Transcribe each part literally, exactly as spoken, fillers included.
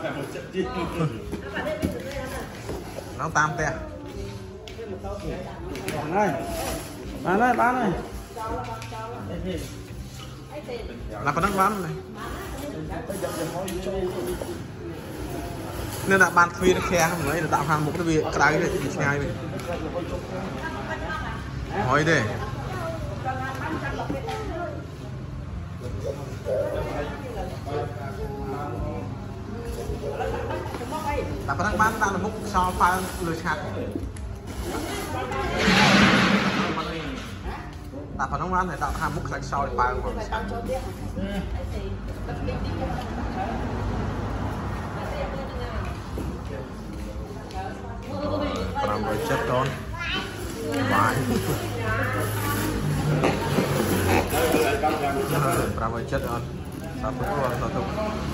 nó tam tè bán ơi bán ơi bán ơi là có năng bán này nên là bàn thuê nó khe không ấy là tạo hàng một cái việc cái đáy này thì ngay vậy hỏi đi là có năng bán ta là múc so pha lừa chặt ta phải năng bán này tạo hàng múc sạch sau để pha làm rồi chết con vài làm rồi chết con sao tôi có sao tôi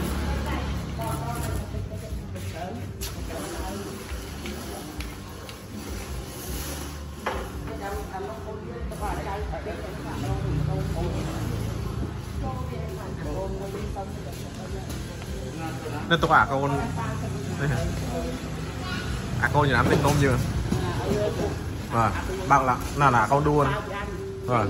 nên tôi à con à con gì làm tên nôm chưa và bạn là là là con đuôn và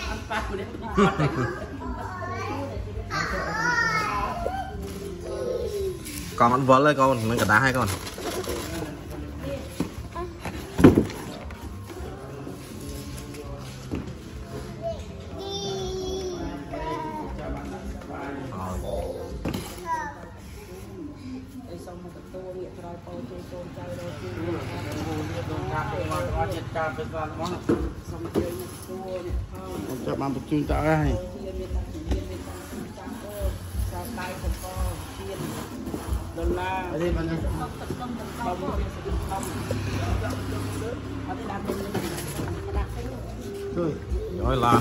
còn ăn vỡ lên con nó cả đá hai con cho bạn một chương tạo ra này ở đây bạn rồi rồi là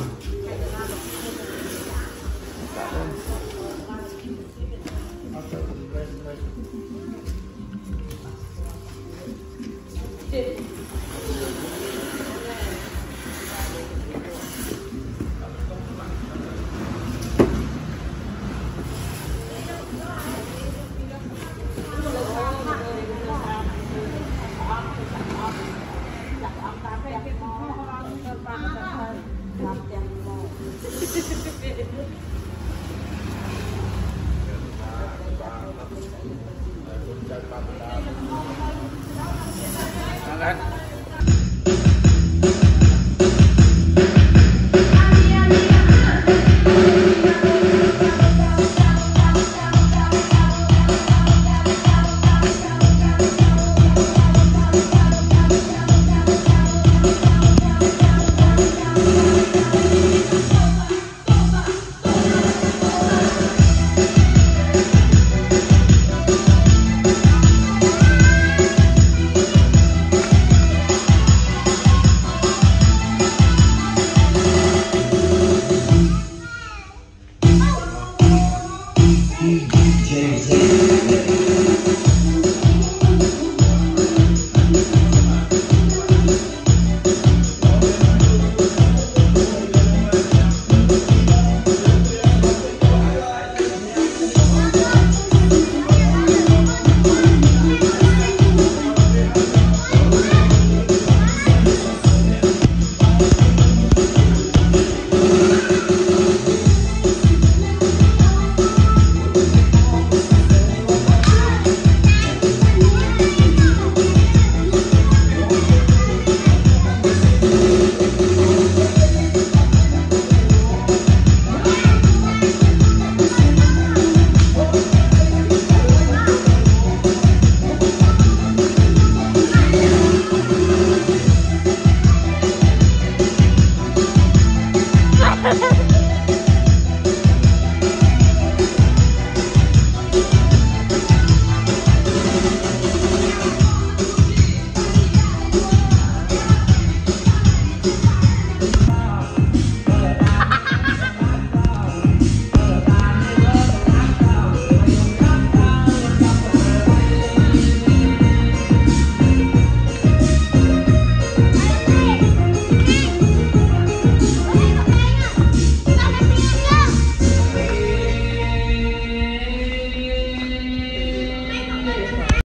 Hãy subscribe cho kênh Ghiền Mì Gõ để không bỏ lỡ những video hấp dẫn.